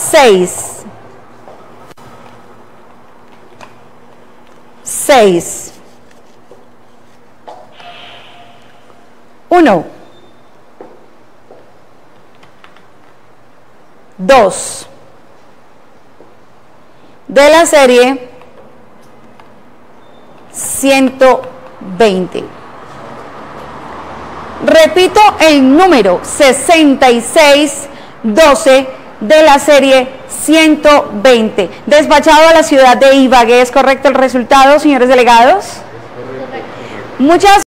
6. 6. 1. 2. De la serie 120. Repito el número 6612 de la serie 120. Despachado a la ciudad de Ibagué. ¿Es correcto el resultado, señores delegados? Muchas